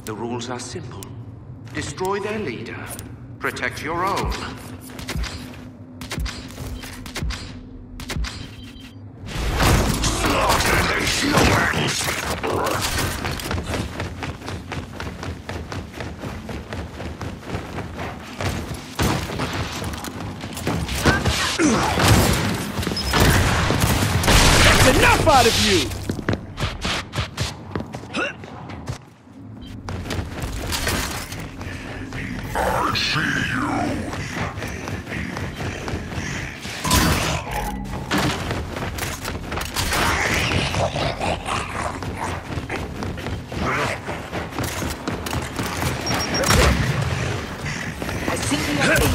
The rules are simple. Destroy their leader. Protect your own. Slaughter these humans! That's enough out of you! I see you! I see you.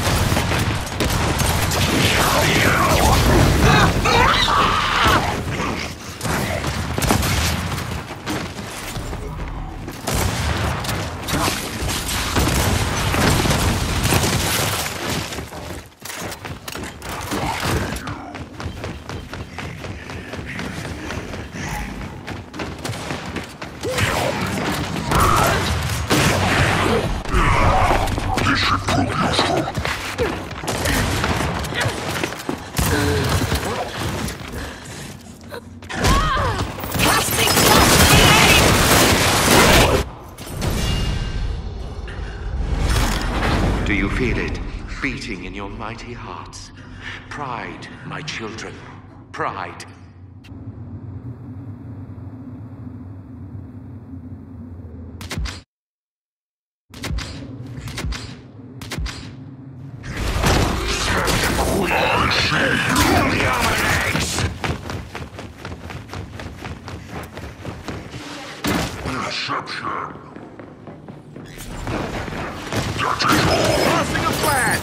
Do you feel it beating in your mighty hearts? Pride, my children. Pride. Deception! Crossing a flag!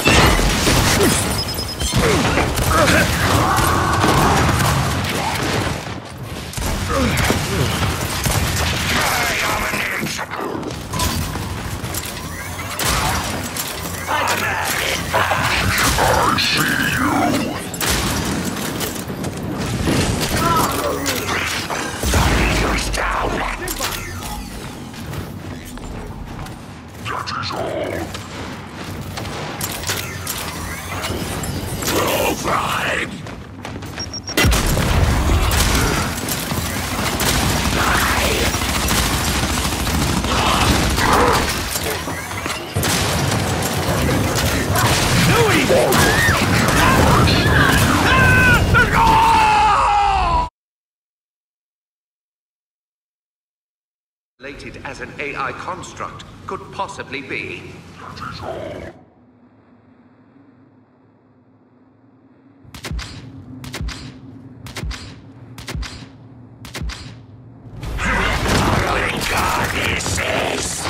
I see you! That is all. Pride! Related as an AI construct could possibly be. That is all. Goddesses!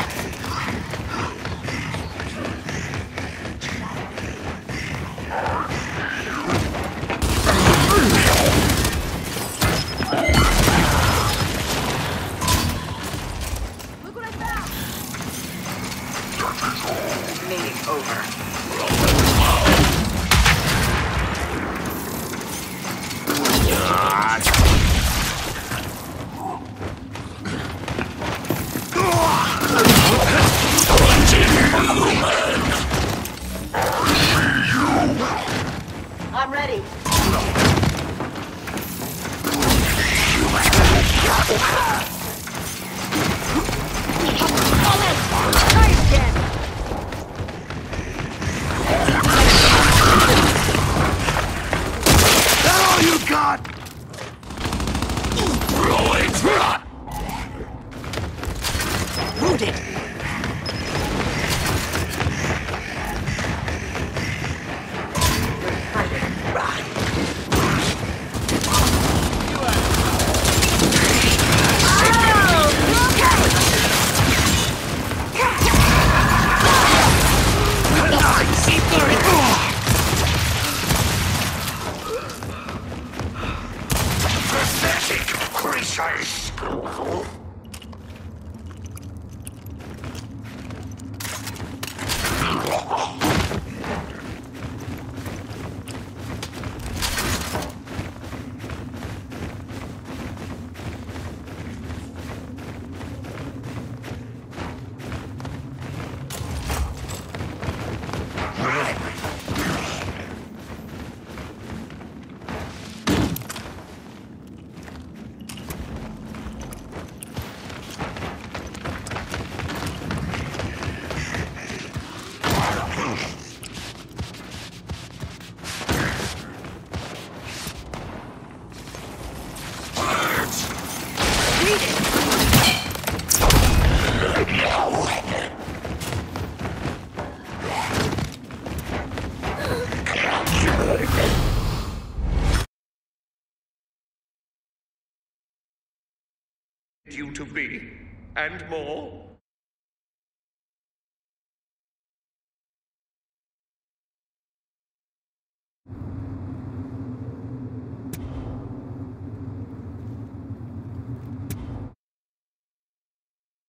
Meeting over. You to be, and more.